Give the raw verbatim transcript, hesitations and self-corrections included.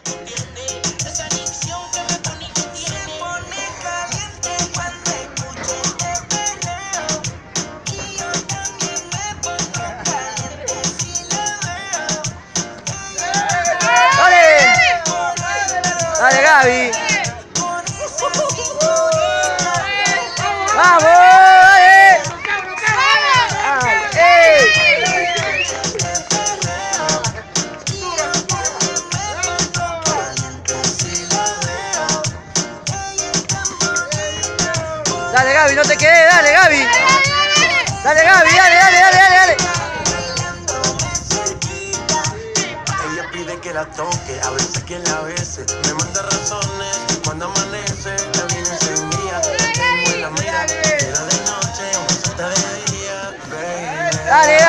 Dale, Gaby. ¡Vamos! ¡Dale! ¡Ey! Dale, Gaby, no te quedes, dale, Gaby. Dale, Gaby, dale, dale, dale, dale, dale. Ella pide que la toque, a veces quien la bese. Me manda razones cuando amanece. La viene encendida, la tengo en la mira. Era de noche, una sota de día, baby. Dale, dale.